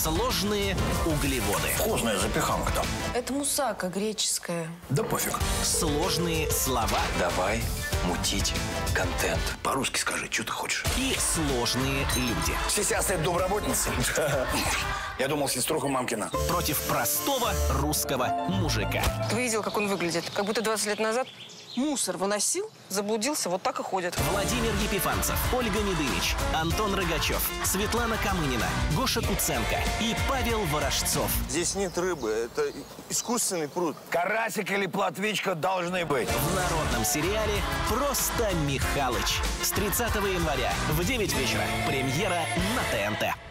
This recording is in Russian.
Сложные углеводы. Вкусная запеканка там. Это мусака греческая. Да пофиг. Сложные слова. Давай мутить контент. По-русски скажи, что ты хочешь. И сложные люди. Сися стоит домработница. Я думал, сеструха мамкина. Против простого русского мужика. Ты видел, как он выглядит? Как будто 20 лет назад мусор выносил, заблудился, вот так и ходит. Владимир Епифанцев, Ольга Медынич, Антон Рогачев, Светлана Камынина, Гоша Куценко и Павел Ворожцов. Здесь нет рыбы, это искусственный пруд. Карасик или плотвичка должны быть. В народном сериале «Просто Михалыч». С 30 января в 9 вечера. Премьера на ТНТ.